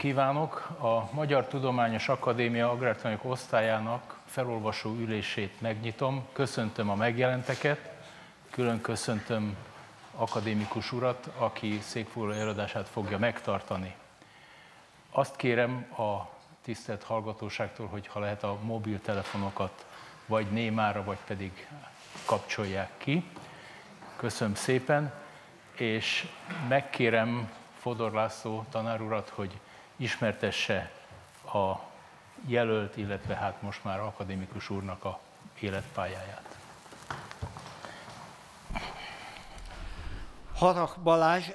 kívánok! A Magyar Tudományos Akadémia Agrártananyag osztályának felolvasó ülését megnyitom. Köszöntöm a megjelenteket, külön köszöntöm akadémikus urat, aki székfoglaló előadását fogja megtartani. Azt kérem a tisztelt hallgatóságtól, hogy ha lehet a mobiltelefonokat vagy némára, vagy pedig kapcsolják ki. Köszönöm szépen, és megkérem Fodor László tanár urat, hogy ismertesse a jelölt, illetve hát most már akadémikus úrnak a életpályáját. Harrach Balázs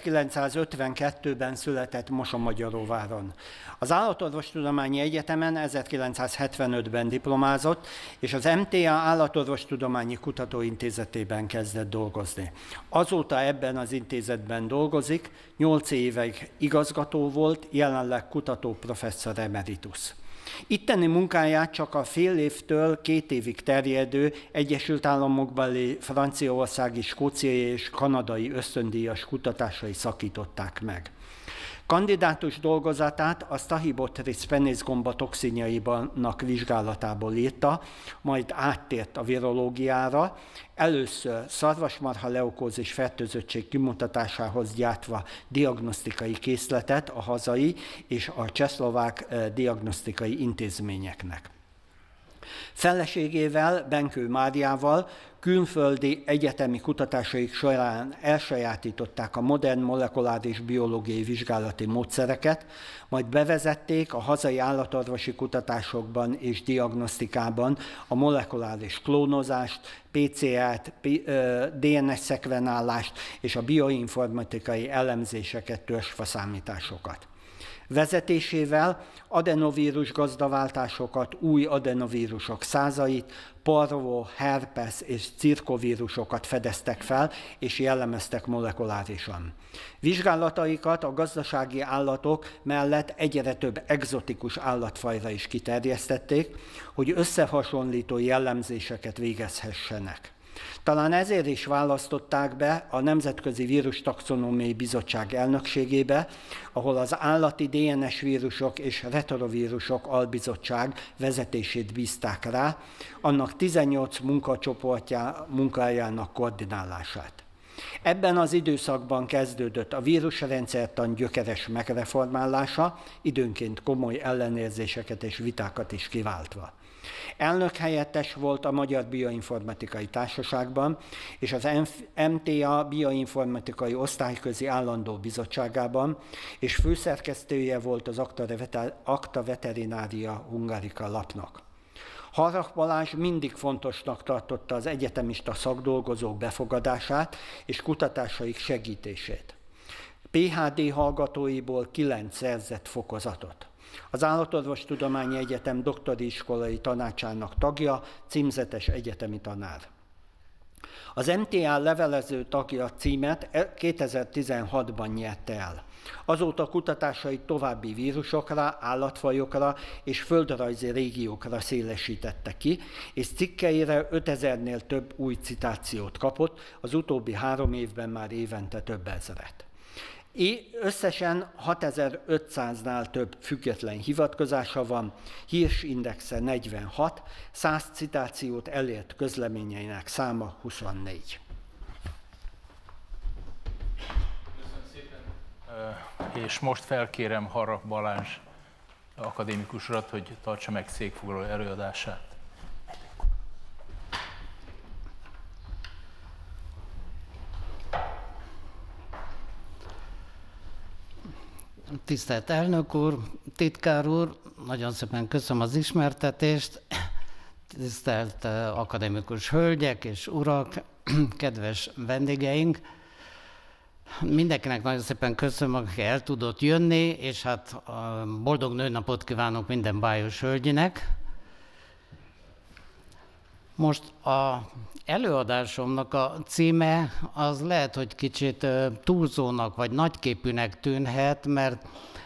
1952-ben született Mosonmagyaróváron. Az Állatorvostudományi Egyetemen 1975-ben diplomázott, és az MTA Állatorvostudományi Kutatóintézetében kezdett dolgozni. Azóta ebben az intézetben dolgozik, 8 évig igazgató volt, jelenleg kutatóprofesszor emeritus. Itteni munkáját csak a fél évtől 2 évig terjedő Egyesült Államokbeli, franciaországi, skóciai és kanadai ösztöndíjas kutatásai szakították meg. Kandidátus dolgozatát a Stachybotrys penészgomba toxinjainak vizsgálatából írta, majd áttért a virológiára, először szarvasmarha leukózis fertőzöttség kimutatásához gyártva diagnosztikai készletet a hazai és a csehszlovák diagnosztikai intézményeknek. Feleségével, Benkő Máriával külföldi egyetemi kutatásaik során elsajátították a modern molekuláris biológiai vizsgálati módszereket, majd bevezették a hazai állatorvosi kutatásokban és diagnosztikában a molekuláris klónozást, PCR-t, DNS-szekvenálást és a bioinformatikai elemzéseket, törzsfaszámításokat. Vezetésével adenovírus gazdaváltásokat, új adenovírusok százait, parvo, herpes és cirkovírusokat fedeztek fel és jellemeztek molekulárisan. Vizsgálataikat a gazdasági állatok mellett egyre több egzotikus állatfajra is kiterjesztették, hogy összehasonlító jellemzéseket végezhessenek. Talán ezért is választották be a Nemzetközi Vírustaxonómiai Bizottság elnökségébe, ahol az állati DNS vírusok és retrovirusok albizottság vezetését bízták rá, annak 18 munkacsoportja munkájának koordinálását. Ebben az időszakban kezdődött a vírusrendszertan gyökeres megreformálása, időnként komoly ellenérzéseket és vitákat is kiváltva. Elnökhelyettes volt a Magyar Bioinformatikai Társaságban és az MTA Bioinformatikai Osztályközi Állandó Bizottságában, és főszerkesztője volt az Acta Veterinaria Hungarica lapnak. Harrach Balázs mindig fontosnak tartotta az egyetemista szakdolgozók befogadását és kutatásaik segítését. PhD hallgatóiból 9 szerzett fokozatot. Az Állatorvostudományi Egyetem doktori iskolai tanácsának tagja, címzetes egyetemi tanár. Az MTA levelező tagja címet 2016-ban nyerte el. Azóta kutatásait további vírusokra, állatfajokra és földrajzi régiókra szélesítette ki, és cikkeire 5000-nél több új citációt kapott, az utóbbi 3 évben már évente több ezret. Összesen 6500-nál több független hivatkozása van, hírsindexe 46, 100 citációt elért közleményeinek száma 24. Köszönöm szépen. És most felkérem Harrach Balázs akadémikus urat, hogy tartsa meg székfoglaló előadását. Tisztelt elnök úr, titkár úr, nagyon szépen köszönöm az ismertetést. Tisztelt akadémikus hölgyek és urak, kedves vendégeink. Mindenkinek nagyon szépen köszönöm, aki el tudott jönni, és hát boldog nőnapot kívánok minden bájos hölgyinek. Most az előadásomnak a címe az lehet, hogy kicsit túlzónak vagy nagyképűnek tűnhet, mert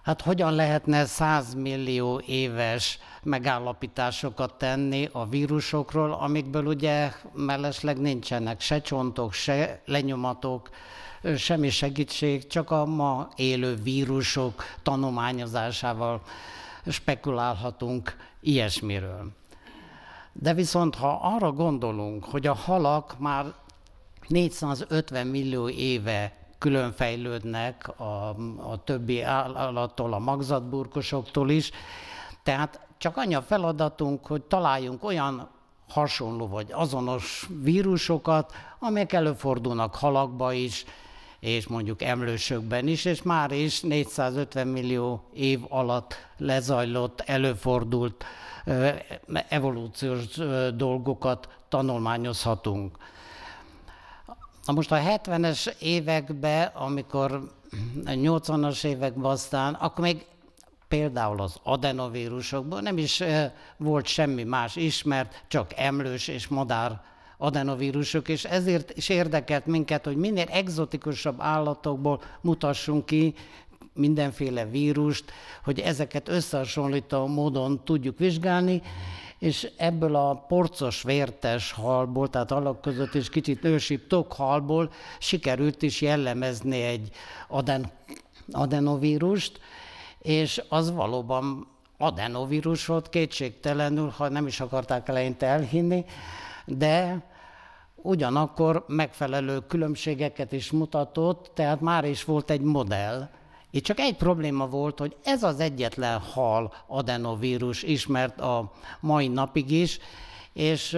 Hát hogyan lehetne 100 millió éves megállapításokat tenni a vírusokról, amikből ugye mellesleg nincsenek se csontok, se lenyomatok, semmi segítség, csak a ma élő vírusok tanulmányozásával spekulálhatunk ilyesmiről. De viszont ha arra gondolunk, hogy a halak már 450 millió éve különfejlődnek a többi állattól, a magzatburkosoktól is, tehát csak annyi a feladatunk, hogy találjunk olyan hasonló vagy azonos vírusokat, amelyek előfordulnak halakba is, és mondjuk emlősökben is, és már is 450 millió év alatt lezajlott, előfordult evolúciós dolgokat tanulmányozhatunk. Na most a 70-es években, amikor 80-as években aztán, akkor még például az adenovírusokból nem is volt semmi más ismert, csak emlős és madár adenovírusok, és ezért is érdekelt minket, hogy minél egzotikusabb állatokból mutassunk ki mindenféle vírust, hogy ezeket összehasonlító módon tudjuk vizsgálni, és ebből a porcos vértes halból, tehát halak között is kicsit ősibb tokhalból sikerült is jellemezni egy adenovírust, és az valóban adenovírus volt, kétségtelenül, ha nem is akarták eleinte elhinni, de ugyanakkor megfelelő különbségeket is mutatott, tehát már is volt egy modell. Itt csak egy probléma volt, hogy ez az egyetlen hal adenovírus ismert a mai napig is, és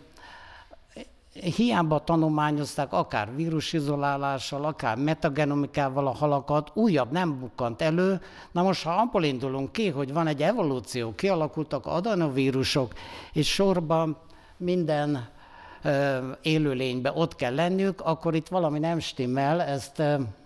hiába tanulmányozták akár vírusizolálással, akár metagenomikával a halakat, újabb nem bukkant elő. Na most, ha abból indulunk ki, hogy van egy evolúció, kialakultak adenovírusok, és sorban minden élőlényben ott kell lenniük, akkor itt valami nem stimmel, ezt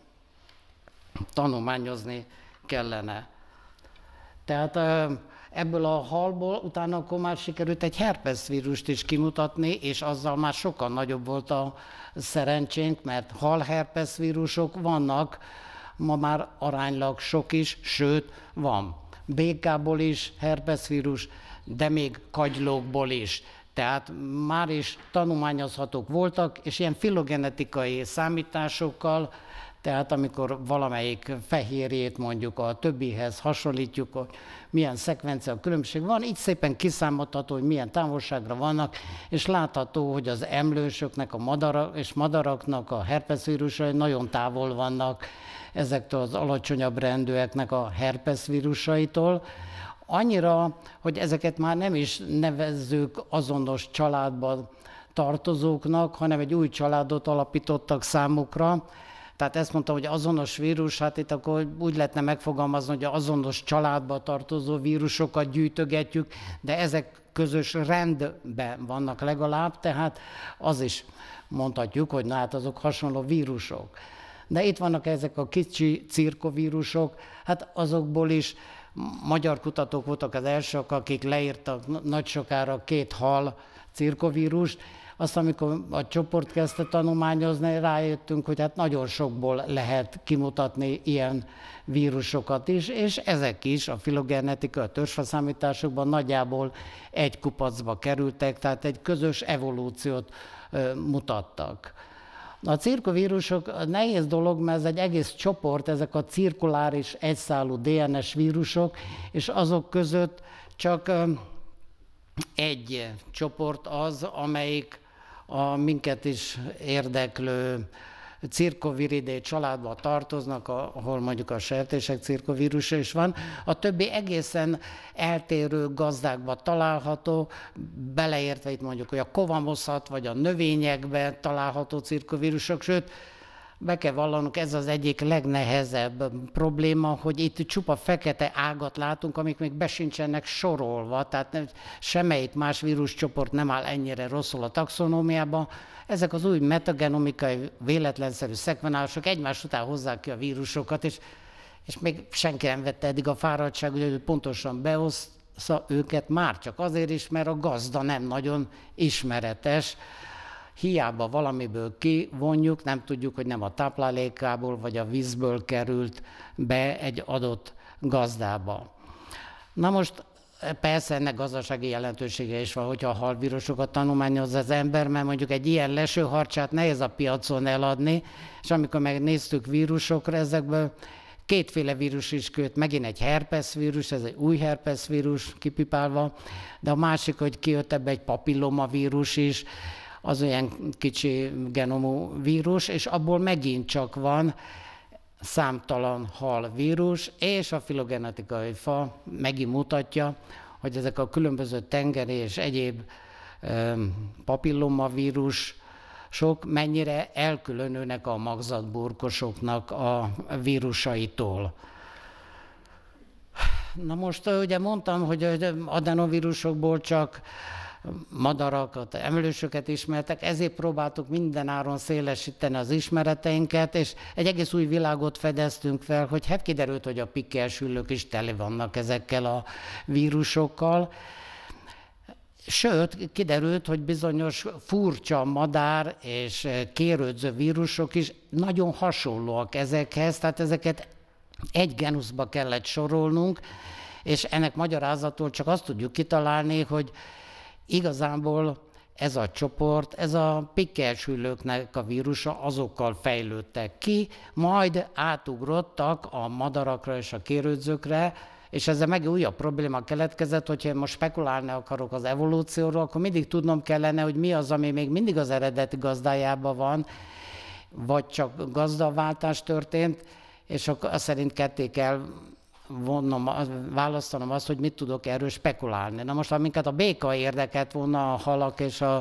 tanulmányozni kellene. Tehát ebből a halból utána akkor már sikerült egy herpeszvírust is kimutatni, és azzal már sokkal nagyobb volt a szerencsénk, mert halherpeszvírusok vannak, ma már aránylag sok is, sőt van békából is herpeszvírus, de még kagylókból is. Tehát már is tanulmányozhatók voltak, és ilyen filogenetikai számításokkal, tehát amikor valamelyik fehérjét mondjuk a többihez hasonlítjuk, hogy milyen szekvencia különbség van, így szépen kiszámolható, hogy milyen távolságra vannak, és látható, hogy az emlősöknek és madaraknak a herpeszvírusai nagyon távol vannak ezektől az alacsonyabb rendűeknek a herpeszvírusaitól. Annyira, hogy ezeket már nem is nevezzük azonos családba tartozóknak, hanem egy új családot alapítottak számukra. Tehát ezt mondtam, hogy azonos vírus, hát itt akkor úgy lehetne megfogalmazni, hogy azonos családba tartozó vírusokat gyűjtögetjük, de ezek közös rendben vannak legalább, tehát az is mondhatjuk, hogy na hát azok hasonló vírusok. De itt vannak ezek a kicsi cirkovírusok, hát azokból is magyar kutatók voltak az elsők, akik leírtak nagy sokára 2 hal cirkovírust. Azt, amikor a csoport kezdte tanulmányozni, rájöttünk, hogy hát nagyon sokból lehet kimutatni ilyen vírusokat is, és ezek is a filogenetika, a törzsfaszámításokban nagyjából egy kupacba kerültek, tehát egy közös evolúciót mutattak. A cirkovírusok nehéz dolog, mert ez egy egész csoport, ezek a cirkuláris egyszálú DNS vírusok, és azok között csak egy csoport az, amelyik a minket is érdeklő cirkoviridae családba tartoznak, ahol mondjuk a sertések cirkovírusa is van. A többi egészen eltérő gazdákban található, beleértve itt mondjuk, hogy a kovamoszat vagy a növényekben található cirkovírusok, sőt, be kell vallanunk, ez az egyik legnehezebb probléma, hogy itt csupa fekete ágat látunk, amik még be sincsenek sorolva, tehát semmelyik más víruscsoport nem áll ennyire rosszul a taxonómiában. Ezek az új metagenomikai véletlenszerű szekvenálások egymás után hozzák ki a vírusokat, és még senki nem vette eddig a fáradtságot, hogy pontosan beossza őket, már csak azért is, mert a gazda nem nagyon ismeretes. Hiába valamiből kivonjuk, nem tudjuk, hogy nem a táplálékából vagy a vízből került be egy adott gazdába. Na most persze ennek gazdasági jelentősége is van, hogyha a halvírusokat tanulmányoz az ember, mert mondjuk egy ilyen lesőharcsát nehéz a piacon eladni, és amikor megnéztük vírusokra, ezekből kétféle vírus is kijött, megint egy herpeszvírus, ez egy új herpeszvírus kipipálva, de a másik, hogy kijött ebbe egy papillomavírus is, az olyan kicsi genomú vírus, és abból megint csak van számtalan halvírus, és a filogenetikai fa megint mutatja, hogy ezek a különböző tengeri és egyéb papillomavírusok mennyire elkülönülnek a magzatburkosoknak a vírusaitól. Na most ugye mondtam, hogy adenovírusokból csak madarakat, emlősöket ismertek, ezért próbáltuk mindenáron szélesíteni az ismereteinket, és egy egész új világot fedeztünk fel, hogy hát kiderült, hogy a pikkelyesüllők is tele vannak ezekkel a vírusokkal. Sőt, kiderült, hogy bizonyos furcsa madár és kérődző vírusok is nagyon hasonlóak ezekhez, tehát ezeket egy genuszba kellett sorolnunk, és ennek magyarázatul csak azt tudjuk kitalálni, hogy igazából ez a csoport, ez a pikkelyesüllőknek a vírusa, azokkal fejlődtek ki, majd átugrottak a madarakra és a kérődzőkre, és ezzel meg újabb probléma keletkezett, hogyha most spekulálni akarok az evolúcióról, akkor mindig tudnom kellene, hogy mi az, ami még mindig az eredeti gazdájában van, vagy csak gazdaváltás történt, és akkor azt szerint ketté kell választanom azt, hogy mit tudok erről spekulálni. Na most, aminket a béka érdekelt volna a halak és a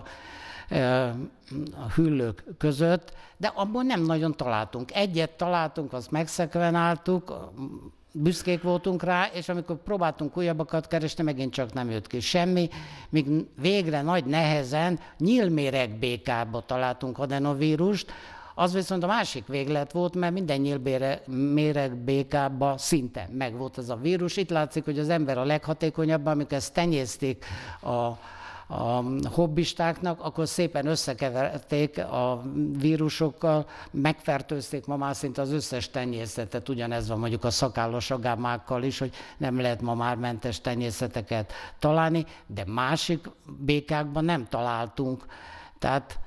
hüllők között, de abból nem nagyon találtunk. Egyet találtunk, azt megszekvenáltuk, büszkék voltunk rá, és amikor próbáltunk újabbakat keresni, megint csak nem jött ki semmi, míg végre nagy nehezen nyílméregbékába találtunk adenovírust, az viszont a másik véglet volt, mert minden nyílméregbékában szinte megvolt ez a vírus. Itt látszik, hogy az ember a leghatékonyabb, amikor ezt tenyészték a hobbistáknak, akkor szépen összekeverték a vírusokkal, megfertőzték ma már szinte az összes tenyészetet. Ugyanez van mondjuk a szakállas agámákkal is, hogy nem lehet ma már mentes tenyészeteket találni, de másik békákban nem találtunk. Tehát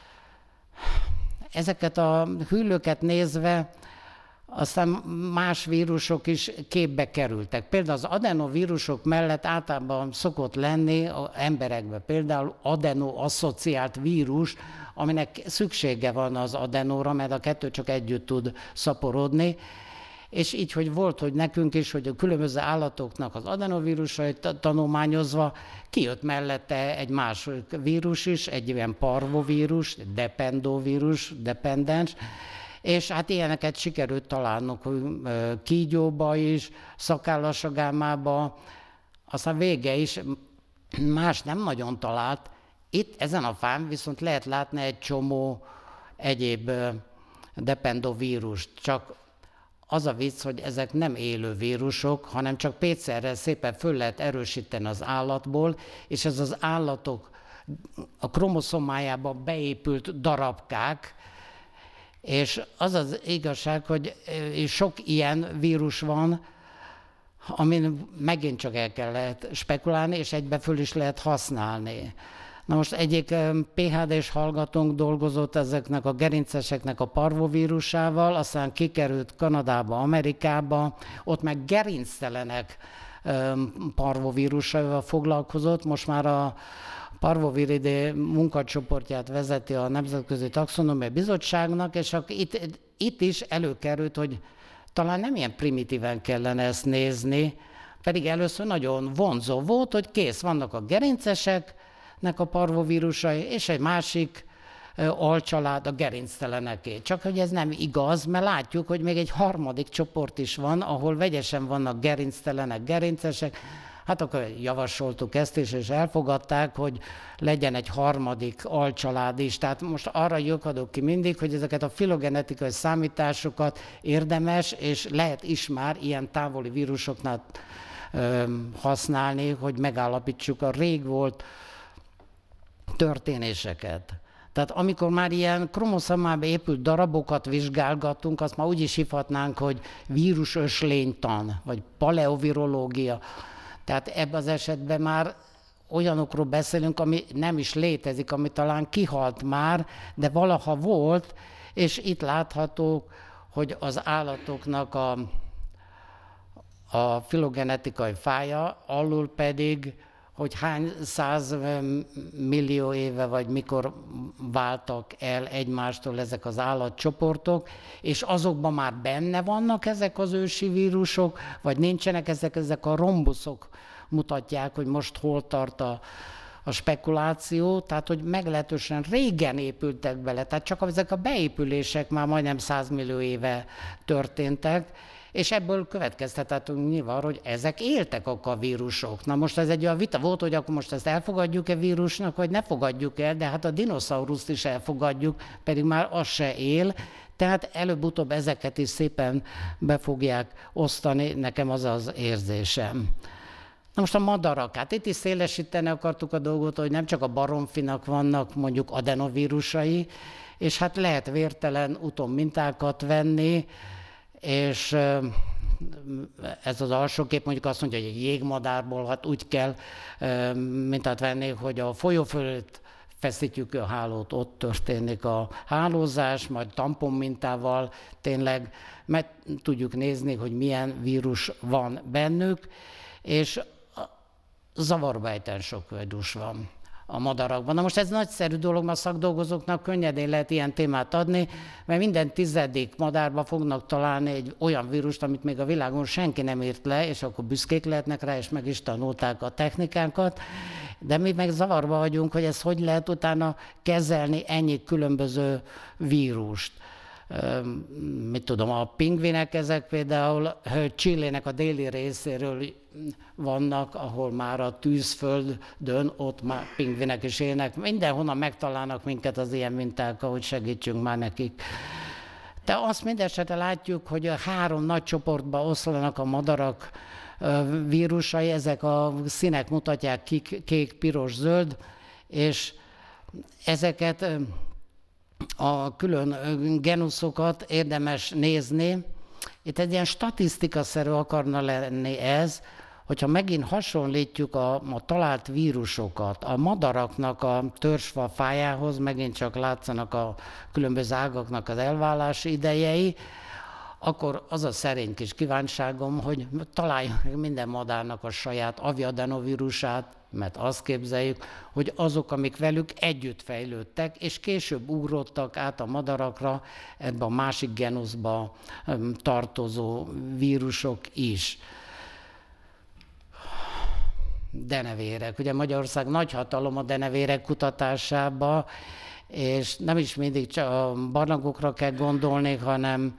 ezeket a hüllőket nézve aztán más vírusok is képbe kerültek. Például az adenovírusok mellett általában szokott lenni az emberekben például adeno-asszociált vírus, aminek szüksége van az adenóra, mert a kettő csak együtt tud szaporodni. És így, hogy volt, hogy nekünk is, hogy a különböző állatoknak az adenovírusait tanulmányozva kijött mellette egy más vírus is, egy ilyen parvovírus, dependovírus, dependens, és hát ilyeneket sikerült találnunk kígyóba is, szakállassagámába, aztán vége is, más nem nagyon talált. Itt ezen a fán viszont lehet látni egy csomó egyéb dependovírust, csak az a vicc, hogy ezek nem élő vírusok, hanem csak PCR-rel szépen föl lehet erősíteni az állatból, és ez az állatok a kromoszomájába beépült darabkák, és az az igazság, hogy sok ilyen vírus van, amin megint csak el lehet spekulálni, és egybe föl is lehet használni. Na most egyik PhD-s hallgatónk dolgozott ezeknek a gerinceseknek a parvovírusával, aztán kikerült Kanadába, Amerikába, ott meg gerinctelenek parvovírusával foglalkozott, most már a Parvoviridae munkacsoportját vezeti a Nemzetközi Taxonómiai Bizottságnak, és itt is előkerült, hogy talán nem ilyen primitíven kellene ezt nézni, pedig először nagyon vonzó volt, hogy kész, vannak a gerinceseknek a parvovírusai, és egy másik alcsalád a gerincteleneké. Csak hogy ez nem igaz, mert látjuk, hogy még egy harmadik csoport is van, ahol vegyesen vannak gerinctelenek, gerincesek. Hát akkor javasoltuk ezt is, és elfogadták, hogy legyen egy harmadik alcsalád is. Tehát most arra lyukadok ki mindig, hogy ezeket a filogenetikai számításokat érdemes, és lehet is már ilyen távoli vírusoknál használni, hogy megállapítsuk a rég volt történéseket. Tehát amikor már ilyen kromoszómába épült darabokat vizsgálgatunk, azt már úgy is hívhatnánk, hogy vírusöslénytan, vagy paleovirológia. Tehát ebben az esetben már olyanokról beszélünk, ami nem is létezik, ami talán kihalt már, de valaha volt, és itt látható, hogy az állatoknak a filogenetikai fája, alul pedig, hogy hány 100 millió éve, vagy mikor váltak el egymástól ezek az állatcsoportok, és azokban már benne vannak ezek az ősi vírusok, vagy nincsenek, ezek a rombuszok mutatják, hogy most hol tart a spekuláció, tehát hogy meglehetősen régen épültek bele, tehát csak ezek a beépülések már majdnem 100 millió éve történtek, és ebből következtethetünk nyilván, hogy ezek éltek akkor a vírusok. Na most ez egy olyan vita volt, hogy akkor most ezt elfogadjuk-e vírusnak, vagy ne fogadjuk el, de hát a dinoszauruszt is elfogadjuk, pedig már az se él, tehát előbb-utóbb ezeket is szépen be fogják osztani, nekem az az érzésem. Na most a madarak, hát itt is szélesíteni akartuk a dolgot, hogy nem csak a baromfinak vannak mondjuk adenovírusai, és hát lehet vértelen úton mintákat venni, és ez az alsó kép mondjuk azt mondja, hogy egy jégmadárból, hát úgy kell mintát venni, hogy a folyó fölött feszítjük a hálót, ott történik a hálózás, majd tamponmintával tényleg meg tudjuk nézni, hogy milyen vírus van bennük, és zavarba ejtően sok vírus van a madarakban. Na most ez nagyszerű dolog, mert a szakdolgozóknak könnyedén lehet ilyen témát adni, mert minden 10. madárba fognak találni egy olyan vírust, amit még a világon senki nem írt le, és akkor büszkék lehetnek rá, és meg is tanulták a technikánkat, de mi meg zavarba vagyunk, hogy ezt hogy lehet utána kezelni ennyi különböző vírust. Mit tudom, a pingvinek ezek például Chilének a déli részéről vannak, ahol már a tűzföldön, ott már pingvinek is élnek. Mindenhonnan megtalálnak minket az ilyen minták, hogy segítsünk már nekik. De azt mindesetre látjuk, hogy a 3 nagy csoportba oszlanak a madarak vírusai, ezek a színek mutatják kék, piros, zöld, és ezeket a külön genuszokat érdemes nézni. Itt egy ilyen statisztikaszerű akarna lenni ez, hogyha megint hasonlítjuk a talált vírusokat a madaraknak a törzsfa fájához, megint csak látszanak a különböző ágaknak az elválási idejei, akkor az a szerény kis kívánságom, hogy találjuk minden madárnak a saját aviadenovírusát, mert azt képzeljük, hogy azok, amik velük együtt fejlődtek, és később ugrottak át a madarakra, ebbe a másik genuszba tartozó vírusok is. Denevérek. Ugye Magyarország nagy hatalom a denevérek kutatásába, és nem is mindig csak a barlangokra kell gondolni, hanem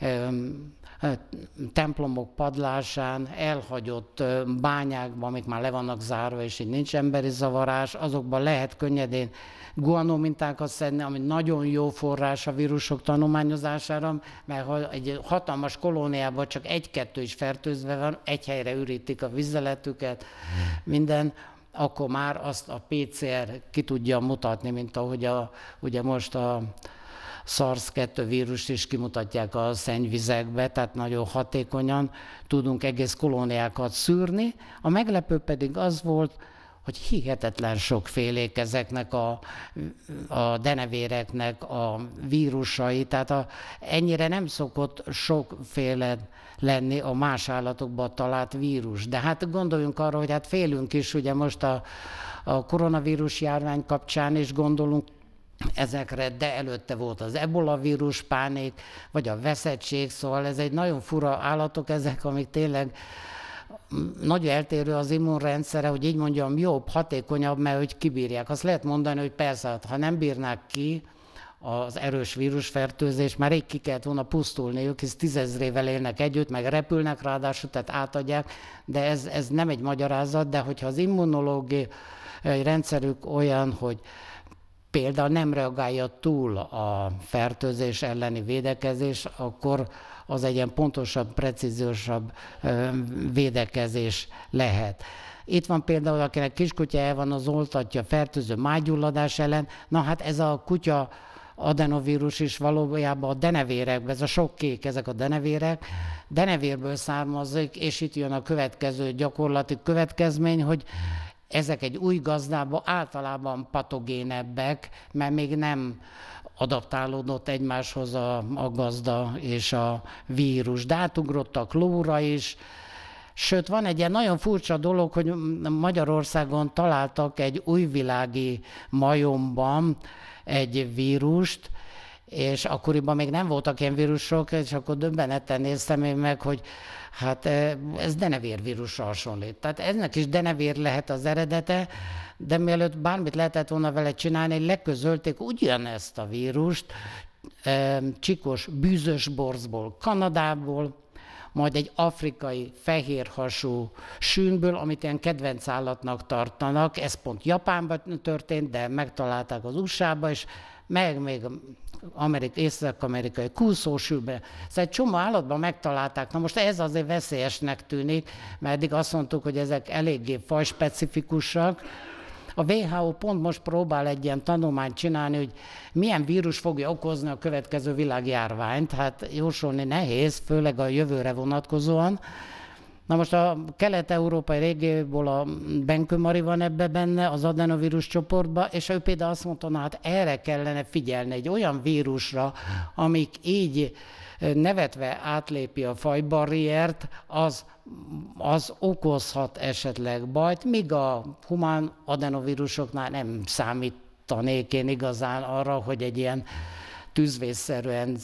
templomok padlásán, elhagyott bányákban, amik már le vannak zárva, és így nincs emberi zavarás, azokban lehet könnyedén guanó mintákat szedni, ami nagyon jó forrás a vírusok tanulmányozására, mert ha egy hatalmas kolóniában csak 1-2 is fertőzve van, egy helyre ürítik a vizeletüket, minden, akkor már azt a PCR ki tudja mutatni, mint ahogy ugye most a SARS-2 vírust is kimutatják a szennyvizekbe, tehát nagyon hatékonyan tudunk egész kolóniákat szűrni. A meglepő pedig az volt, hogy hihetetlen sokfélék ezeknek a denevéreknek a vírusai, tehát ennyire nem szokott sokféle lenni a más állatokban talált vírus. De hát gondoljunk arra, hogy hát félünk is, ugye most a koronavírus járvány kapcsán is gondolunk ezekre, de előtte volt az ebola vírus pánik, vagy a veszettség, szóval ez egy nagyon fura állatok ezek, amik tényleg nagy eltérő az immunrendszere, hogy így mondjam, jobb, hatékonyabb, mert hogy kibírják. Azt lehet mondani, hogy persze, ha nem bírnák ki az erős vírusfertőzés, már rég ki kellett volna pusztulniuk, hisz 10 000-ével élnek együtt, meg repülnek ráadásul, tehát átadják, de ez nem egy magyarázat, de hogyha az immunológiai rendszerük olyan, hogy például nem reagálja túl a fertőzés elleni védekezés, akkor az egy ilyen pontosabb, precíziósabb védekezés lehet. Itt van például, akinek kiskutyája van, az oltatja fertőző májgyulladás ellen. Na hát ez a kutya adenovírus is valójában a denevérekben, ez a sok kék, ezek a denevérek, denevérből származik, és itt jön a következő gyakorlati következmény, hogy ezek egy új gazdában általában patogénebbek, mert még nem adaptálódott egymáshoz a gazda és a vírus. De átugrottak lóra is, sőt, van egy ilyen nagyon furcsa dolog, hogy Magyarországon találtak egy újvilági majomban egy vírust, és akkoriban még nem voltak ilyen vírusok, és akkor döbbenetten néztem én meg, hogy hát ez denevérvírusra hasonlít. Tehát ennek is denevér lehet az eredete, de mielőtt bármit lehetett volna vele csinálni, leközölték ugyanezt a vírust, csikos bűzös borzból, Kanadából, majd egy afrikai fehérhasú sűnből, amit ilyen kedvenc állatnak tartanak. Ez pont Japánban történt, de megtalálták az USA-ba, és meg még észak-amerikai kúszósülbe. Szóval egy csomó állatban megtalálták. Na most ez azért veszélyesnek tűnik, mert eddig azt mondtuk, hogy ezek eléggé fajspecifikusak. A WHO pont most próbál egy ilyen tanulmányt csinálni, hogy milyen vírus fogja okozni a következő világjárványt. Hát jósolni nehéz, főleg a jövőre vonatkozóan. Na most a kelet-európai régióból a Benkő Mari van ebbe benne, az adenovírus csoportban, és ő például azt mondta, na hát erre kellene figyelni, egy olyan vírusra, amik így nevetve átlépi a fajbarriert, az okozhat esetleg bajt, míg a humán adenovírusoknál nem számítanék én igazán arra, hogy egy ilyen tűzvészszerűen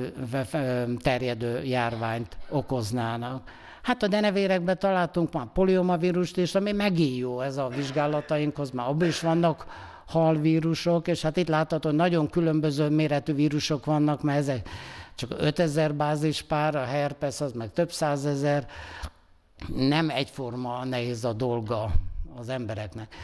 terjedő járványt okoznának. Hát a denevérekben találtunk már poliomavírust is, ami megint jó ez a vizsgálatainkhoz, már abban is vannak halvírusok, és hát itt látható, hogy nagyon különböző méretű vírusok vannak, mert ezek csak 5000 bázispár, a herpes az meg több százezer, nem egyforma nehéz a dolga az embereknek.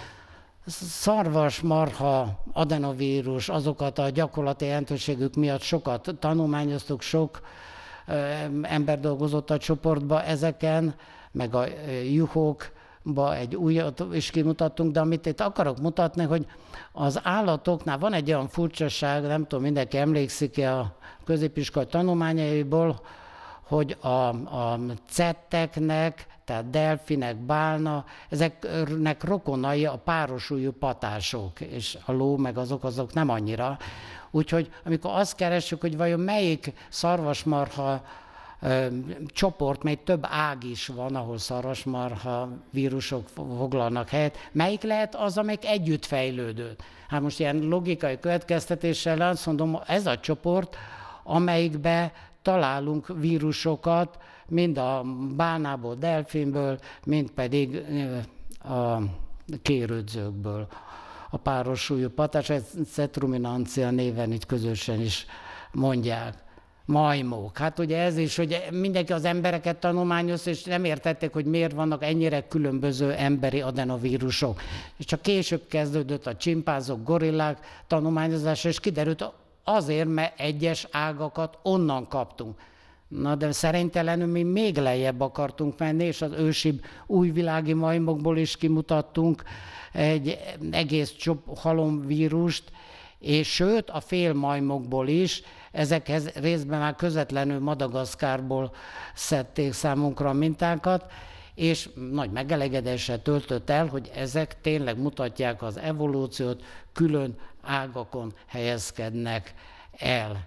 Szarvasmarha, adenovírus, azokat a gyakorlati jelentőségük miatt sokat tanulmányoztuk, sok ember dolgozott a csoportba ezeken, meg a juhokba egy újat is kimutattunk, de amit itt akarok mutatni, hogy az állatoknál van egy olyan furcsaság, nem tudom, mindenki emlékszik-e a középiskolai tanulmányaiból, hogy a cetteknek, tehát delfinek, bálna, ezeknek rokonai a párosúlyú patások, és a ló meg azok nem annyira. Úgyhogy amikor azt keressük, hogy vajon melyik szarvasmarha csoport, mely több ág is van, ahol szarvasmarha vírusok foglalnak helyet, melyik lehet az, amelyik együtt fejlődött? Hát most ilyen logikai következtetéssel azt mondom, ez a csoport, amelyikbe találunk vírusokat, mind a bálnából, delfinből, mind pedig a kérődzőkből. A párossúlyú patás, ezt cetruminancia néven így közösen is mondják. Majmok. Hát ugye ez is, hogy mindenki az embereket tanulmányozta, és nem értették, hogy miért vannak ennyire különböző emberi adenovírusok. És csak később kezdődött a csimpánzok, gorillák tanulmányozása, és kiderült azért, mert egyes ágakat onnan kaptunk. Na de szerintelenül mi még lejjebb akartunk menni, és az ősibb újvilági majmokból is kimutattunk egy egész halomvírust, és sőt a félmajmokból is, ezekhez részben már közvetlenül Madagaszkárból szedték számunkra a mintákat, és nagy megelégedéssel töltött el, hogy ezek tényleg mutatják az evolúciót, külön ágakon helyezkednek el.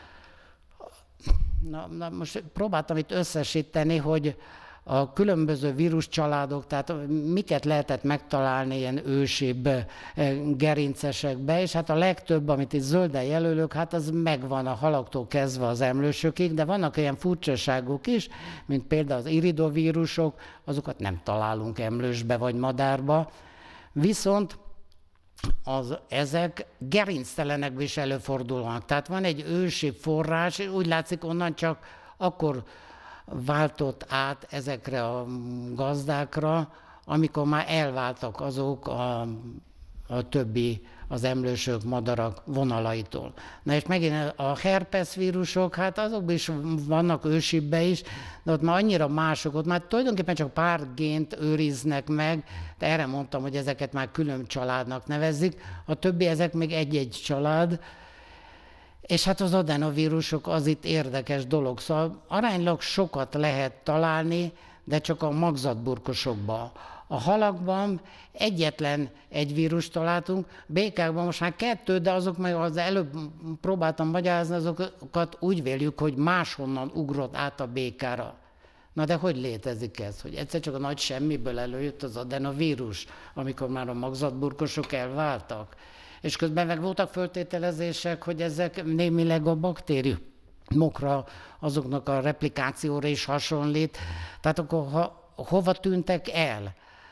Na most próbáltam itt összesíteni, hogy a különböző víruscsaládok, tehát miket lehetett megtalálni ilyen ősibb gerincesekbe, és hát a legtöbb, amit itt zölden jelölök, hát az megvan a halaktól kezdve az emlősökig, de vannak ilyen furcsaságok is, mint például az iridovírusok, azokat nem találunk emlősbe vagy madárba, viszont ezek gerinctelenekben is előfordulnak. Tehát van egy ősi forrás, úgy látszik onnan csak akkor váltott át ezekre a gazdákra, amikor már elváltak azok a többi az emlősök, madarak vonalaitól. Na és megint a herpes vírusok, hát azokban is vannak ősibben is, de ott már annyira mások, ott már tulajdonképpen csak pár gént őriznek meg, de erre mondtam, hogy ezeket már külön családnak nevezzik, a többi ezek még egy-egy család, és hát az adenovírusok az itt érdekes dolog, szóval aránylag sokat lehet találni, de csak a magzatburkosokban. A halakban egyetlen egy vírust találtunk, békákban most már 2, de azok meg az előbb próbáltam magyarázni, azokat úgy véljük, hogy máshonnan ugrott át a békára. Na de hogy létezik ez? Hogy egyszer csak a nagy semmiből előjött az adenovírus, amikor már a magzatburkosok elváltak. És közben meg voltak föltételezések, hogy ezek némileg a baktériumokra, azoknak a replikációra is hasonlít. Tehát akkor hova tűntek el?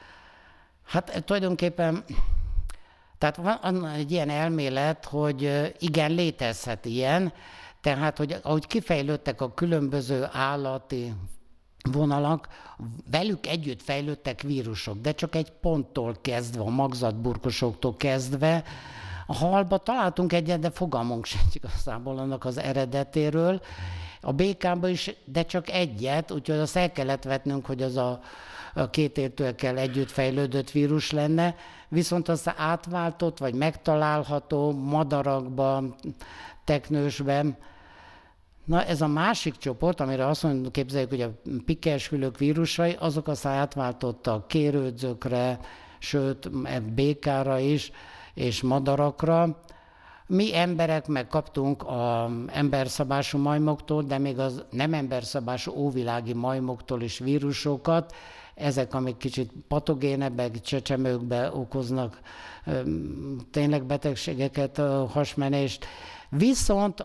Hát tulajdonképpen, tehát van egy ilyen elmélet, hogy igen, létezhet ilyen, tehát, hogy ahogy kifejlődtek a különböző állati vonalak, velük együtt fejlődtek vírusok, de csak egy ponttól kezdve, a magzatburkosoktól kezdve. A halba találtunk egyet, de fogalmunk sincs igazából annak az eredetéről. A békában is, de csak egyet, úgyhogy azt el kellett vetnünk, hogy az a 2 éltőekkel együtt fejlődött vírus lenne, viszont az átváltott, vagy megtalálható madarakban, teknősben. Na ez a másik csoport, amire azt mondjuk, képzeljük, hogy a pikkelyeshüllők vírusai, azok aztán átváltottak kérődzökre, sőt békára is, és madarakra. Mi emberek megkaptunk az emberszabású majmoktól, de még az nem emberszabású óvilági majmoktól is vírusokat. Ezek, amik kicsit patogénebbek, csecsemőkbe okoznak tényleg betegségeket, hasmenést. Viszont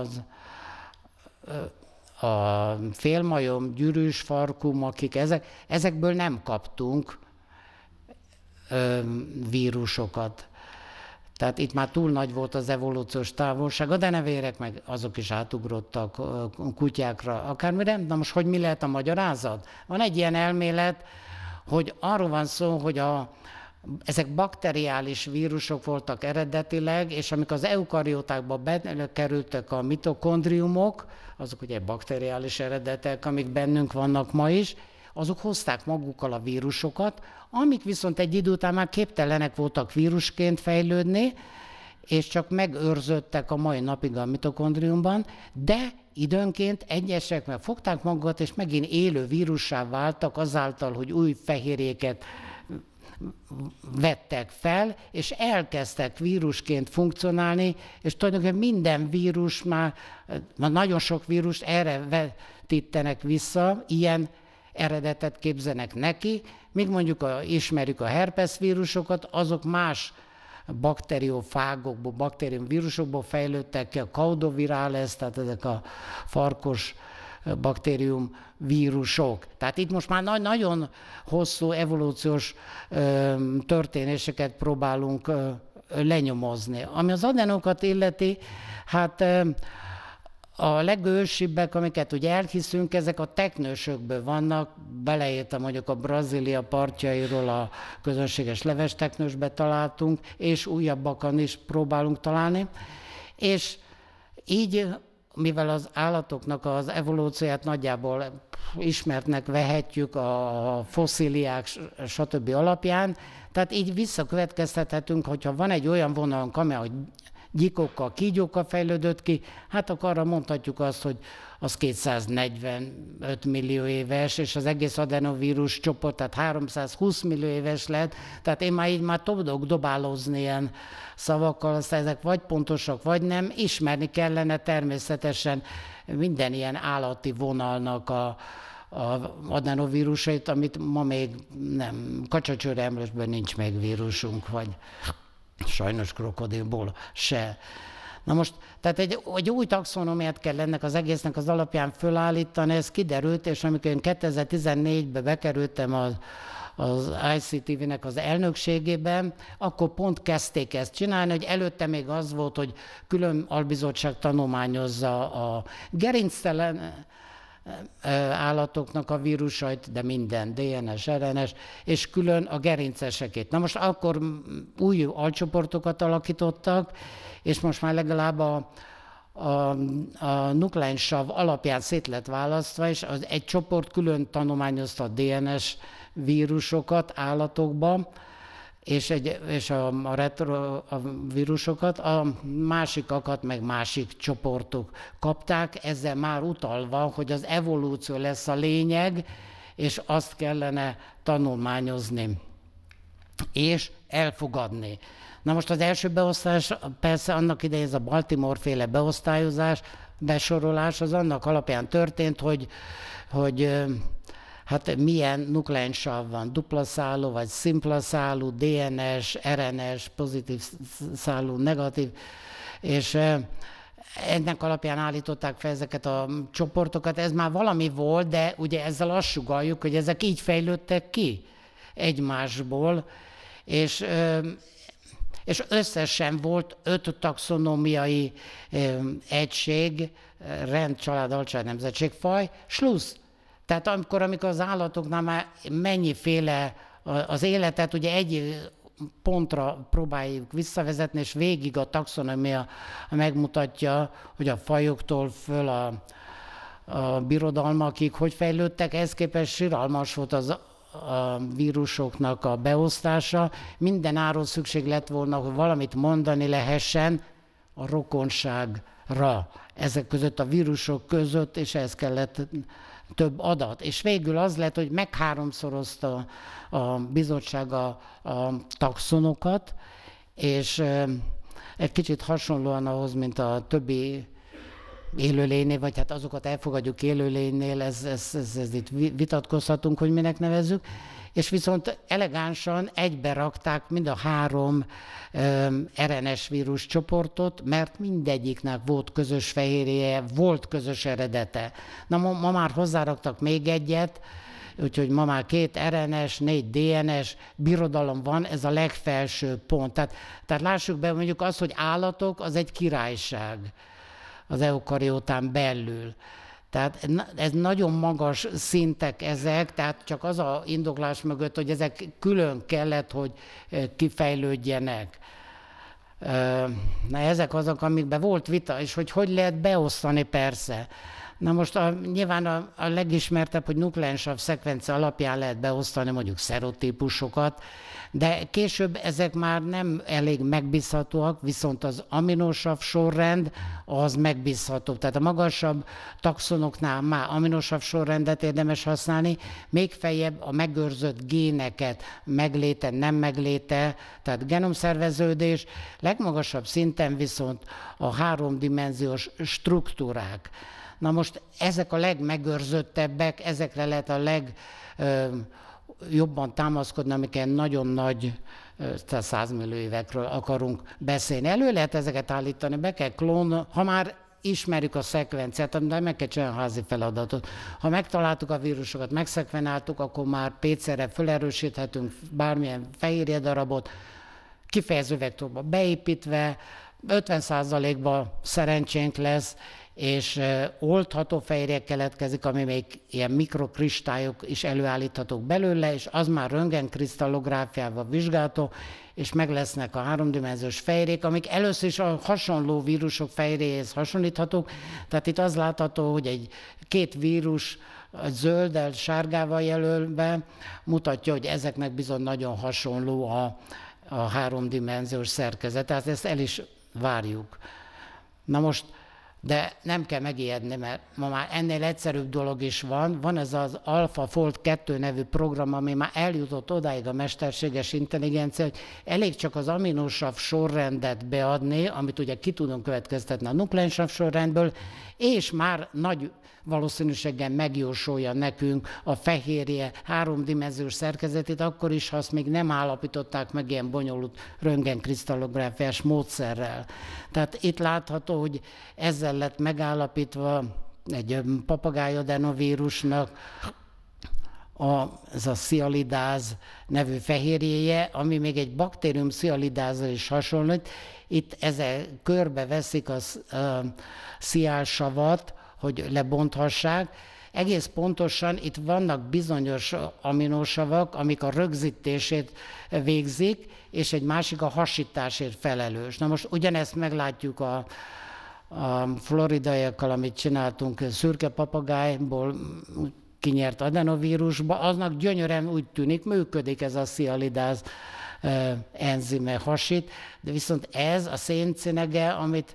a félmajom, gyűrűs farkum, akik ezekből nem kaptunk vírusokat. Tehát itt már túl nagy volt az evolúciós távolság, a denevérek meg azok is átugrottak kutyákra, akármire. Na most, hogy mi lehet a magyarázat? Van egy ilyen elmélet, hogy arról van szó, hogy ezek bakteriális vírusok voltak eredetileg, és amikor az eukariótákba bekerültek a mitokondriumok, azok ugye bakteriális eredetek, amik bennünk vannak ma is, azok hozták magukkal a vírusokat, amik viszont egy idő után már képtelenek voltak vírusként fejlődni, és csak megőrződtek a mai napig a mitokondriumban, de időnként egyesek meg fogták magukat, és megint élő vírussá váltak azáltal, hogy új fehérjéket vettek fel, és elkezdtek vírusként funkcionálni, és tulajdonképpen minden vírus már nagyon sok vírust erre vetítenek vissza, ilyen eredetet képzenek neki, míg mondjuk ismerjük a herpes vírusokat, azok más bakteriofágokból, baktériumvírusokból fejlődtek ki, a caudovirales, tehát ezek a farkos baktérium vírusok. Tehát itt most már nagyon hosszú evolúciós történéseket próbálunk lenyomozni. Ami az adenókat illeti, hát a legősibbek, amiket ugye elhiszünk, ezek a teknősökből vannak, beleértem mondjuk a Brazília partjairól a közönséges levesteknősbe találtunk, és újabbakon is próbálunk találni. És így, mivel az állatoknak az evolúcióját nagyjából ismertnek vehetjük a fosszíliák, stb. Alapján, tehát így visszakövetkeztethetünk, hogyha van egy olyan vonalunk, amely gyikokkal, kígyókkal fejlődött ki, hát akkor arra mondhatjuk azt, hogy az 245 millió éves, és az egész adenovírus csoport, tehát 320 millió éves lehet, tehát én már így tudok dobálózni ilyen szavakkal, aztán ezek vagy pontosak, vagy nem, ismerni kellene természetesen minden ilyen állati vonalnak a adenovírusait, amit ma még nem, kacsacsőre emlősben nincs még vírusunk, vagy sajnos krokodilból se. Na most, tehát egy új taxonomiát kell ennek az egésznek az alapján fölállítani, ez kiderült, és amikor én 2014-ben bekerültem az ICTV-nek az elnökségében, akkor pont kezdték ezt csinálni, hogy előtte még az volt, hogy külön albizottság tanulmányozza a gerinctelen állatoknak a vírusait, de minden, DNS, RNS, és külön a gerincesekét. Na most akkor új alcsoportokat alakítottak, és most már legalább a nukleinsav alapján szét lett választva, és egy csoport külön tanulmányozta a DNS vírusokat állatokban, és a retrovírusokat, a másikakat meg másik csoportok kapták, ezzel már utalva, hogy az evolúció lesz a lényeg, és azt kellene tanulmányozni, és elfogadni. Na most az első beosztás, persze annak idején ez a Baltimore-féle beosztályozás, besorolás, az annak alapján történt, hogy hát milyen nukleinsav van, dupla szálú, vagy szimpla szálú, DNS, RNS, pozitív szálú, negatív, és ennek alapján állították fel ezeket a csoportokat. Ez már valami volt, de ugye ezzel azt sugalljuk, hogy ezek így fejlődtek ki egymásból, és összesen volt 5 taxonómiai egység, rend, család, alcsalád, nemzetségfaj, slusz. Tehát amikor az állatoknál már mennyiféle az életet, ugye egy pontra próbáljuk visszavezetni, és végig a taxonomia megmutatja, hogy a fajoktól föl a birodalmakig hogy fejlődtek, ehhez képest siralmas volt a vírusoknak a beosztása. Minden áron szükség lett volna, hogy valamit mondani lehessen a rokonságra ezek között, a vírusok között, és ehhez kellett több adat. És végül az lett, hogy megháromszorozta a bizottság a taxonokat, és egy kicsit hasonlóan ahhoz, mint a többi élőlénynél, vagy hát azokat elfogadjuk élőlénynél, ez itt vitatkozhatunk, hogy minek nevezzük, és viszont elegánsan egybe rakták mind a 3 RNS vírus csoportot, mert mindegyiknek volt közös fehérje, volt közös eredete. Na ma már hozzáraktak még egyet, úgyhogy ma már 2 RNS, 4 DNS birodalom van, ez a legfelső pont. Tehát lássuk be, mondjuk az, hogy állatok, az egy királyság az eukariótán belül. Tehát ez nagyon magas szintek ezek, tehát csak az a indoklás mögött, hogy ezek külön kellett, hogy kifejlődjenek. Na ezek azok, amikben volt vita, és hogy lehet beosztani persze. Na most nyilván a legismertebb, hogy nukleinsav szekvencia alapján lehet beosztani mondjuk szerotípusokat, de később ezek már nem elég megbízhatóak, viszont az aminosav sorrend az megbízható. Tehát a magasabb taxonoknál már aminosav sorrendet érdemes használni, még feljebb a megőrzött géneket, megléte, nem megléte, tehát genomszerveződés, legmagasabb szinten viszont a 3-dimenziós struktúrák. Na most ezek a legmegőrzöttebbek, ezekre lehet a legjobban támaszkodni, amiken nagyon nagy, 100 millió évekről akarunk beszélni. Elő lehet ezeket állítani, be kell klónolni, ha már ismerjük a szekvenciát, de meg kell csinálni a házi feladatot. Ha megtaláltuk a vírusokat, megszekvenáltuk, akkor már PCR-re felerősíthetünk bármilyen fehérje darabot, kifejező vektorba beépítve, 50%-ban szerencsénk lesz, és oldható fehérje keletkezik, ami még ilyen mikrokristályok is előállíthatók belőle, és az már röntgenkrisztallográfiával vizsgálható, és meg lesznek a 3-dimenziós fehérjék, amik először is a hasonló vírusok fehérjéhez hasonlíthatók. Tehát itt az látható, hogy 2 vírus zölddel, sárgával jelölve mutatja, hogy ezeknek bizony nagyon hasonló a 3-dimenziós szerkezet. Tehát ezt el is várjuk. Na most, de nem kell megijedni, mert ma már ennél egyszerűbb dolog is van. Van ez az AlphaFold 2 nevű program, ami már eljutott odáig a mesterséges intelligencia, hogy elég csak az aminosav sorrendet beadni, amit ugye ki tudunk következtetni a nukleinsav sorrendből, és már nagy valószínűséggel megjósolja nekünk a fehérje 3-dimenziós szerkezetét, akkor is, ha azt még nem állapították meg ilyen bonyolult röntgenkrisztallográfiás módszerrel. Tehát itt látható, hogy ezzel lett megállapítva egy papagájadenovírusnak ez a szialidáz nevű fehérjéje, ami még egy baktérium szialidázzal is hasonlít. Itt ezzel körbe veszik a sziálsavat, hogy lebonthassák, egész pontosan itt vannak bizonyos aminosavak, amik a rögzítését végzik, és egy másik a hasításért felelős. Na most ugyanezt meglátjuk a floridaiakkal, amit csináltunk szürke papagájból kinyert adenovírusba, aznak gyönyörűen úgy tűnik, működik ez a sialidáz enzime hasít, de viszont ez a széncinege, amit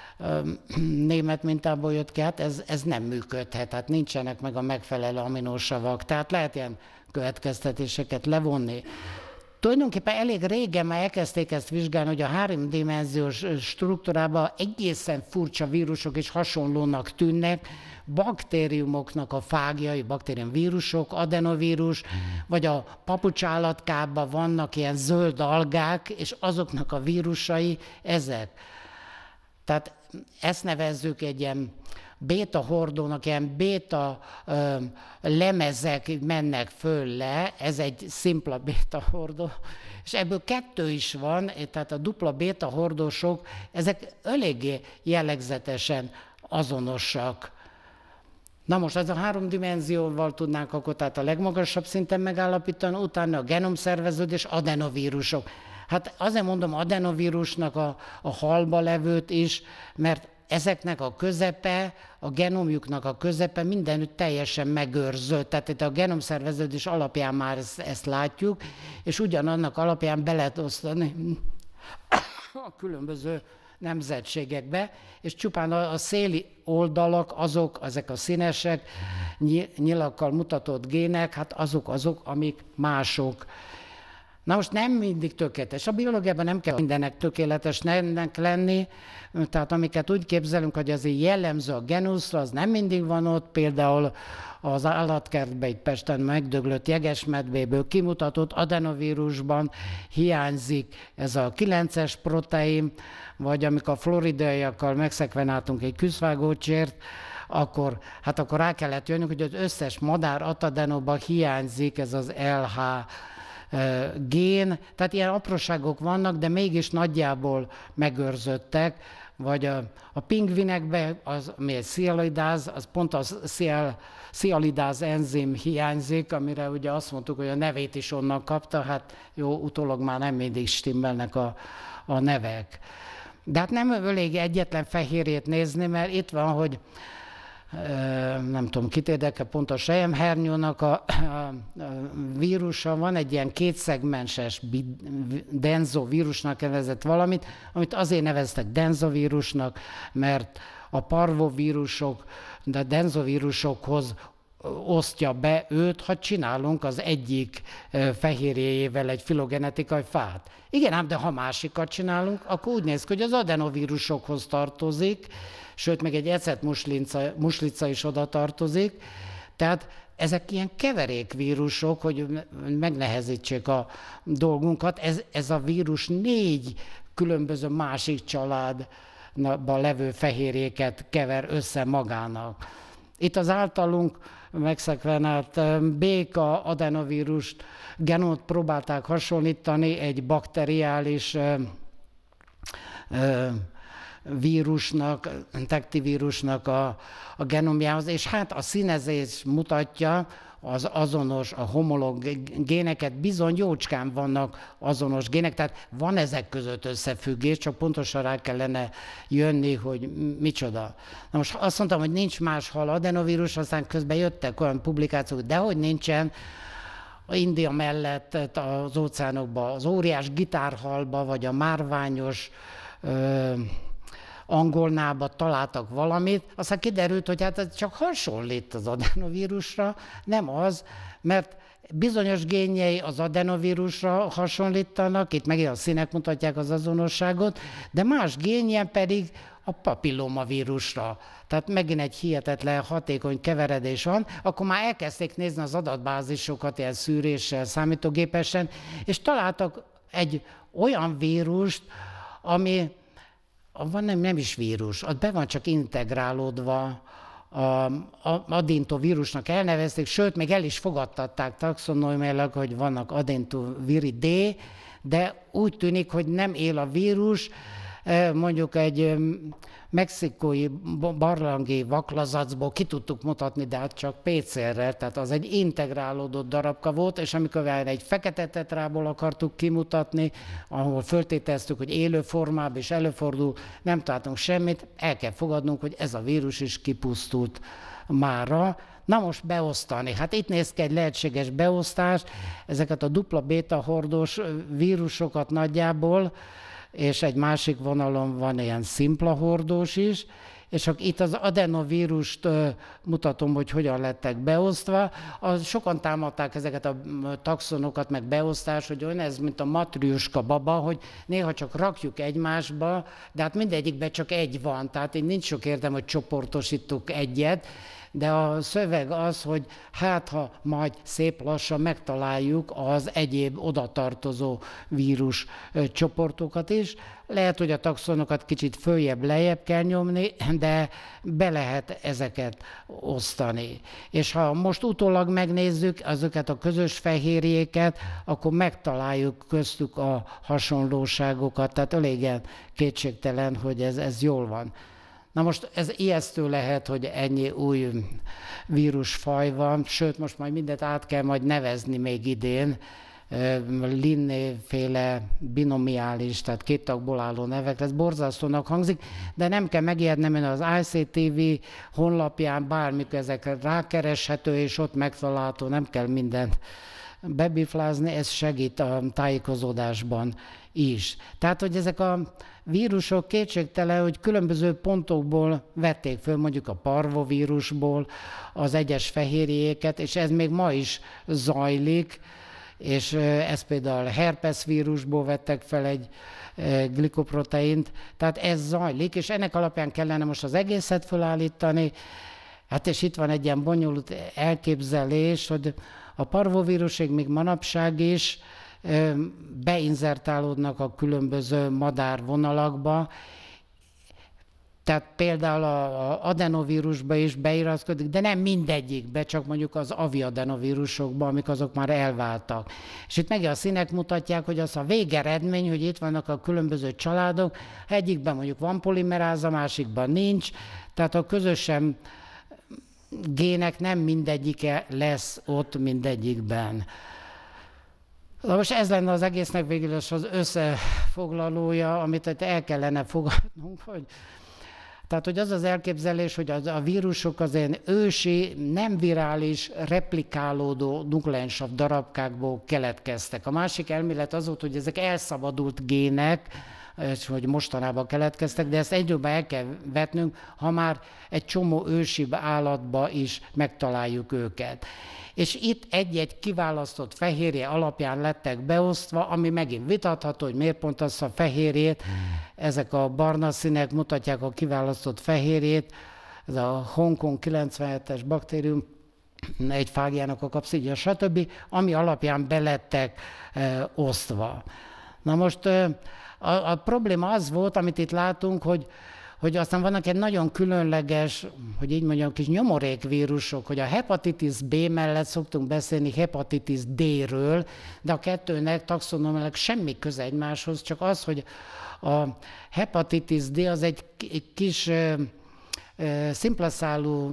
német mintából jött ki, hát ez nem működhet, tehát nincsenek meg a megfelelő aminosavak, tehát lehet ilyen következtetéseket levonni. Tulajdonképpen elég régen már elkezdték ezt vizsgálni, hogy a háromdimenziós struktúrában egészen furcsa vírusok is hasonlónak tűnnek, baktériumoknak a fágjai, baktériumvírusok, adenovírus, vagy a papucsállatkában vannak ilyen zöld algák, és azoknak a vírusai ezek. Tehát ezt nevezzük egy ilyen béta hordónak, ilyen béta lemezek mennek föl le, ez egy szimpla béta hordó, és ebből kettő is van, tehát a dupla béta hordósok, ezek eléggé jellegzetesen azonosak. Na most ez a 3 dimenzióval tudnánk akkor tehát a legmagasabb szinten megállapítani, utána a genomszerveződés, adenovírusok. Hát azért mondom adenovírusnak a halba levőt is, mert ezeknek a közepe, a genomjuknak a közepe mindenütt teljesen megőrzött. Tehát itt a genomszerveződés alapján már ezt látjuk, és ugyanannak alapján be lehet osztani a különböző nemzetségekbe, és csupán a széli oldalak, ezek a színesek, nyilakkal mutatott gének, hát azok, amik mások. Na most nem mindig tökéletes. A biológiában nem kell mindennek tökéletesnek lenni, tehát amiket úgy képzelünk, hogy azért jellemző a genuszra, az nem mindig van ott, például az állatkertben, itt Pesten megdöglött jegesmedvéből kimutatott adenovírusban hiányzik ez a 9-es protein, vagy amikor a floridaiakkal megszekvenáltunk egy küszvágócsért, akkor rá kellett jönnünk, hogy az összes madár atadenóban hiányzik ez az LH gén, tehát ilyen apróságok vannak, de mégis nagyjából megőrzöttek, vagy a pingvinekben, ami egy szialidáz, az pont a szialidáz enzim hiányzik, amire ugye azt mondtuk, hogy a nevét is onnan kapta, hát jó, utólag már nem mindig stimmelnek a nevek. De hát nem elég egyetlen fehérjét nézni, mert itt van, hogy nem tudom, kit érdekel, pont a selyemhernyónak a vírusa van, egy ilyen kétszegmenses denzovírusnak nevezett valamit, amit azért neveztek denzovírusnak, mert a parvovírusok, de a denzovírusokhoz osztja be őt, ha csinálunk az egyik fehérjéjével egy filogenetikai fát. Igen, ám, de ha másikat csinálunk, akkor úgy néz ki, hogy az adenovírusokhoz tartozik, sőt, meg egy ecetmuslica is oda tartozik. Tehát ezek ilyen keverékvírusok, hogy megnehezítsék a dolgunkat. Ez a vírus 4 különböző másik családban levő fehérjéket kever össze magának. Itt az általunk megszekvenált béka adenovírust genót próbálták hasonlítani egy bakteriális vírusnak, intektivírusnak a genomjához, és hát a színezés mutatja az azonos, a homológ géneket, bizony jócskán vannak azonos gének, tehát van ezek között összefüggés, csak pontosan rá kellene jönni, hogy micsoda. Na most azt mondtam, hogy nincs más hal adenovírus, aztán közben jöttek olyan publikációk, de hogy nincsen, India mellett az óceánokban, az óriás gitárhalba, vagy a márványos angolnába találtak valamit, aztán kiderült, hogy hát ez csak hasonlít az adenovírusra, nem az, mert bizonyos génjei az adenovírusra hasonlítanak, itt megint a színek mutatják az azonosságot, de más génje pedig a papillomavírusra. Tehát megint egy hihetetlen hatékony keveredés van, akkor már elkezdték nézni az adatbázisokat ilyen szűréssel, számítógépesen, és találtak egy olyan vírust, ami nem is vírus, az be van csak integrálódva, adintovírusnak elnevezték, sőt, még el is fogadtatták taxonómiailag, hogy vannak adintoviri D, de úgy tűnik, hogy nem él a vírus, mondjuk egy mexikói barlangi vaklazacból ki tudtuk mutatni, de hát csak PCR-rel, tehát az egy integrálódott darabka volt, és amikor egy fekete tetrából akartuk kimutatni, ahol föltételeztük, hogy élő formában is előfordul, nem találtunk semmit, el kell fogadnunk, hogy ez a vírus is kipusztult mára. Na most beosztani. Hát itt néz ki egy lehetséges beosztás, ezeket a dupla béta hordós vírusokat nagyjából, és egy másik vonalon van ilyen szimpla hordós is, és akkor itt az adenovírust mutatom, hogy hogyan lettek beosztva. Sokan támadták ezeket a taxonokat, meg beosztás, hogy olyan ez, mint a matrjuska baba, hogy néha csak rakjuk egymásba, de hát mindegyikben csak egy van, tehát így nincs sok értelme, hogy csoportosítunk egyet, de a szöveg az, hogy hát ha majd szép lassan megtaláljuk az egyéb odatartozó vírus csoportokat is. Lehet, hogy a taxonokat kicsit följebb-lejjebb kell nyomni, de be lehet ezeket osztani. És ha most utólag megnézzük azokat a közös fehérjéket, akkor megtaláljuk köztük a hasonlóságokat, tehát eléggé kétségtelen, hogy ez jól van. Na most ez ijesztő lehet, hogy ennyi új vírusfaj van, sőt most majd mindent át kell majd nevezni még idén, Linné-féle binomiális, tehát két tagból álló nevek, ez borzasztónak hangzik, de nem kell megijedni, mert az ICTV honlapján bármikor ezek rákereshető, és ott megtalálható, nem kell mindent bebiflázni, ez segít a tájékozódásban is. Tehát, hogy ezek a vírusok kétségtelen, hogy különböző pontokból vették föl, mondjuk a parvovírusból az egyes fehérjéket, és ez még ma is zajlik, és ez például a herpes vírusból vettek fel egy glikoproteint, tehát ez zajlik, és ennek alapján kellene most az egészet felállítani. Hát és itt van egy ilyen bonyolult elképzelés, hogy a parvovírusig még manapság is beinzertálódnak a különböző madárvonalakba, tehát például az adenovírusba is beiraszkodik, de nem mindegyikbe, csak mondjuk az aviadenovírusokba, amik azok már elváltak. És itt meg a színek mutatják, hogy az a végeredmény, hogy itt vannak a különböző családok, egyikben mondjuk van polimeráza, másikban nincs, tehát a közösen gének nem mindegyike lesz ott mindegyikben. Na most ez lenne az egésznek végül is az összefoglalója, amit el kellene fogadnunk, hogy az az elképzelés, hogy a vírusok az ilyen ősi, nem virális, replikálódó nukleínsav darabkákból keletkeztek. A másik elmélet az volt, hogy ezek elszabadult gének, és hogy mostanában keletkeztek, de ezt egyről el kell vetnünk, ha már egy csomó ősi állatba is megtaláljuk őket. És itt egy-egy kiválasztott fehérje alapján lettek beosztva, ami megint vitatható, hogy miért pont az a fehérjét. Ezek a barna színek mutatják a kiválasztott fehérjét, ez a Hongkong 97-es baktérium, egy fágjának a kapszidja, stb., ami alapján belettek osztva. Na most a probléma az volt, amit itt látunk, hogy aztán vannak egy nagyon különleges, hogy így mondjam, kis nyomorékvírusok, hogy a hepatitis B mellett szoktunk beszélni hepatitis D-ről, de a kettőnek taxonomiailag semmi köze egymáshoz, csak az, hogy a hepatitis D az egy kis szimplaszálú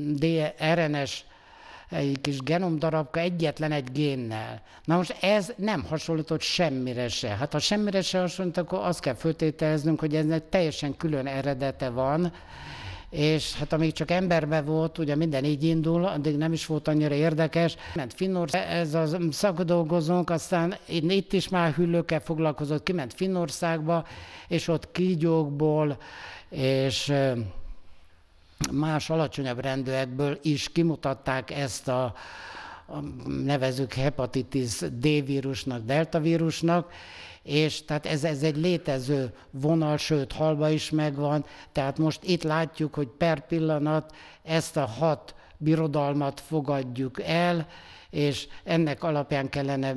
RNS egy kis genomdarabka egyetlen egy génnel. Na most ez nem hasonlított semmire se. Hát ha semmire se hasonlít, akkor azt kell föltételeznünk, hogy ennek teljesen külön eredete van, és hát amíg csak emberben volt, ugye minden így indul, addig nem is volt annyira érdekes. Ment Finnország, ez a szakdolgozónk, aztán itt is már hüllőkkel foglalkozott, kiment Finnországba, és ott kígyókból, és más alacsonyabb rendűekből is kimutatták ezt a nevezzük hepatitis D vírusnak, delta vírusnak, és tehát ez egy létező vonal, sőt halba is megvan, tehát most itt látjuk, hogy per pillanat ezt a 6 birodalmat fogadjuk el, és ennek alapján kellene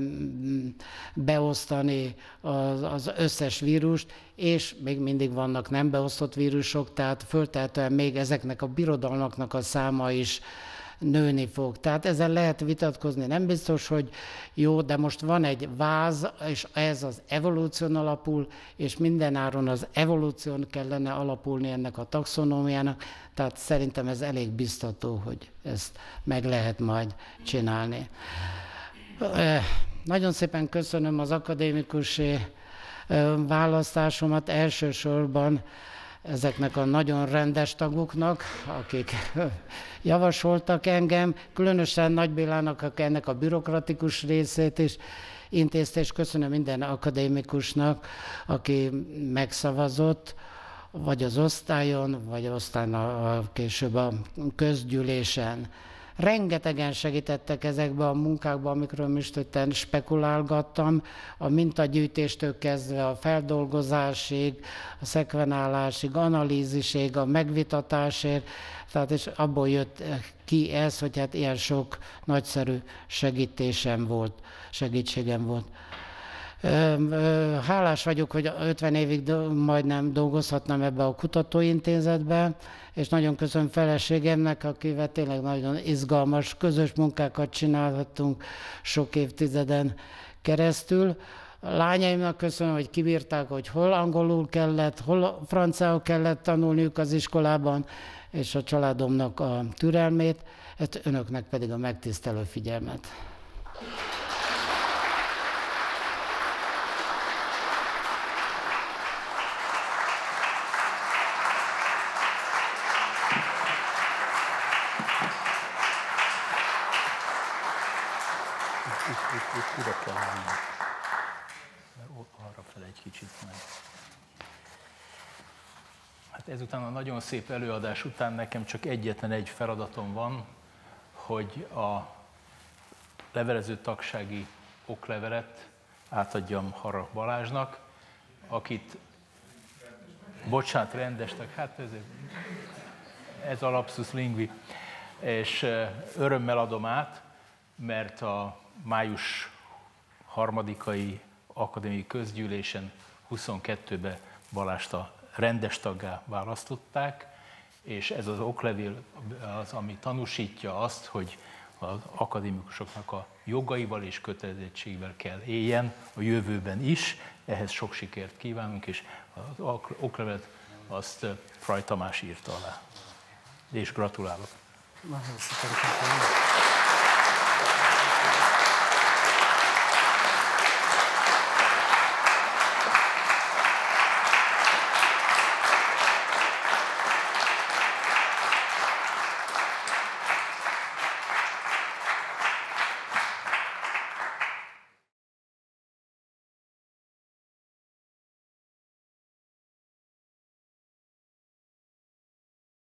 beosztani az összes vírust, és még mindig vannak nem beosztott vírusok, tehát föltehetően még ezeknek a birodalmaknak a száma is nőni fog. Tehát ezzel lehet vitatkozni, nem biztos, hogy jó, de most van egy váz, és ez az evolúción alapul, és mindenáron az evolúción kellene alapulni ennek a taxonómiának, tehát szerintem ez elég biztató, hogy ezt meg lehet majd csinálni. Nagyon szépen köszönöm az akadémikusi választásomat, elsősorban ezeknek a nagyon rendes tagoknak, akik javasoltak engem, különösen Nagy Bélának, aki ennek a bürokratikus részét is intézte, és köszönöm minden akadémikusnak, aki megszavazott, vagy az osztályon, vagy aztán később a közgyűlésen. Rengetegen segítettek ezekbe a munkákba, amikről most spekulálgattam, a mintagyűjtéstől kezdve a feldolgozásig, a szekvenálásig, analízisig, a megvitatásig, tehát és abból jött ki ez, hogy hát ilyen sok nagyszerű segítségem volt. Hálás vagyok, hogy 50 évig majdnem dolgozhatnám ebbe a kutatóintézetbe, és nagyon köszönöm feleségemnek, akivel tényleg nagyon izgalmas, közös munkákat csinálhattunk sok évtizeden keresztül. A lányaimnak köszönöm, hogy kibírták, hogy hol angolul kellett, hol franciául kellett tanulniuk az iskolában, és a családomnak a türelmét, önöknek pedig a megtisztelő figyelmet. Ide kell állni, mert arra fel egy kicsit meg. Hát ezután a nagyon szép előadás után nekem csak egyetlen egy feladatom van, hogy a levelező tagsági oklevelet átadjam Harra Balázsnak, akit, bocsánat, rendestek, hát ez a lapsus lingui, és örömmel adom át, mert a május 3-ai akadémiai közgyűlésen 22-ben Balást a rendes taggá választották, és ez az oklevél az, ami tanúsítja azt, hogy az akadémikusoknak a jogaival és kötelezettségével kell éljen a jövőben is. Ehhez sok sikert kívánunk, és az oklevelet azt Fraj Tamás írta alá. És gratulálok. Nagyon szépen köszönöm.